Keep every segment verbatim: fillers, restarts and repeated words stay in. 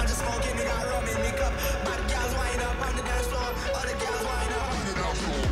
ganja smoking, me got rum in me cup. Bad girls wind up on the dance floor. All the girls wind up on the dance floor.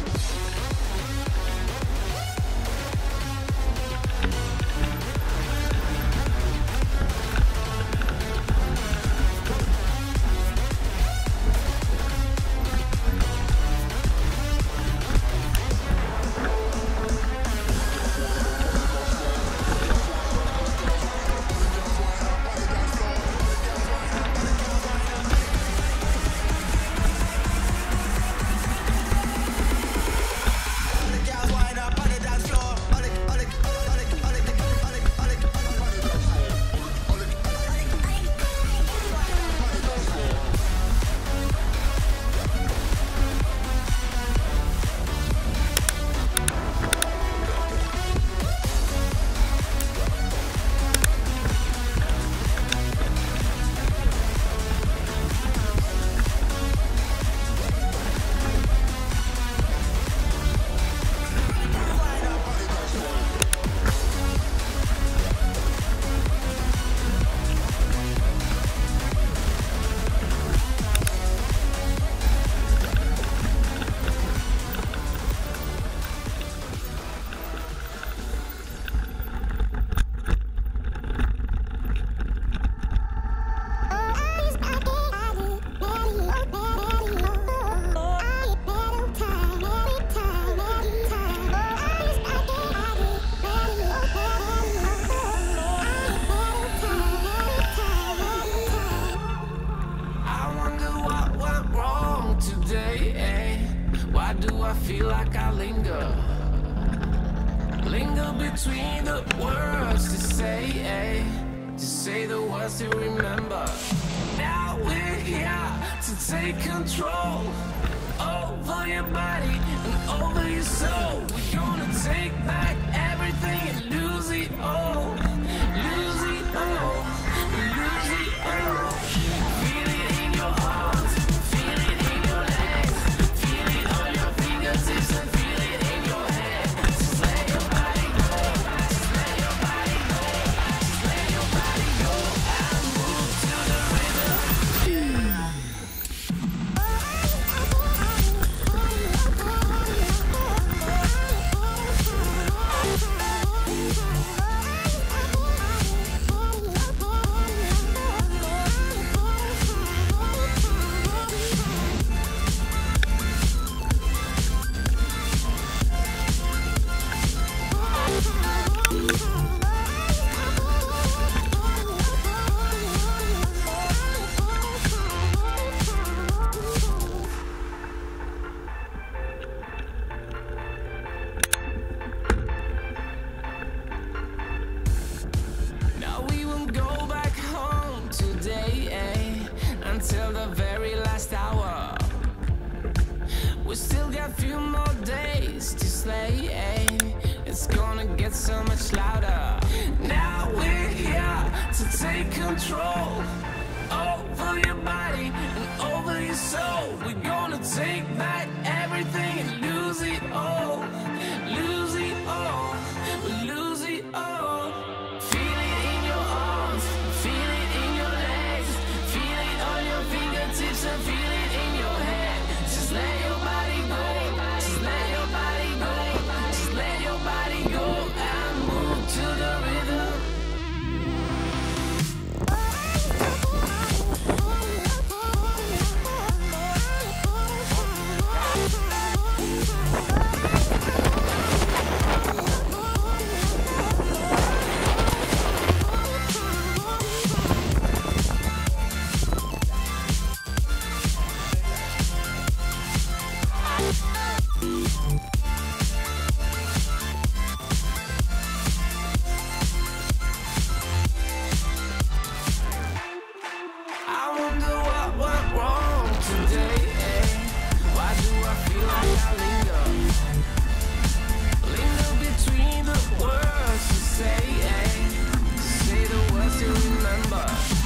I feel like I linger, linger between the words to say, eh? To say the words to remember. Now we're here to take control over your body and over your soul. We're gonna take back everything and lose it all, lose it all, lose it all. Feel it in your heart, feel it in your legs, feel it on your fingertips and feel it in your head. Just let your body go, just let your body go, just let your body go and move to the rhythm. Until the very last hour, we still got a few more days to slay, eh? It's gonna get so much louder. Now we're here to take control over your body and over your soul. We're gonna take back everything and lose it all, lose it all, lose it all. Feel it in your arms, feel it in your legs, feel it on your fingertips and feel it in your head. Just let your body go, just let your body go, just let your body go and move to the rhythm. I wonder what went wrong today, eh? Why do I feel like I linger, linger between the words to say, eh? To say the words to remember.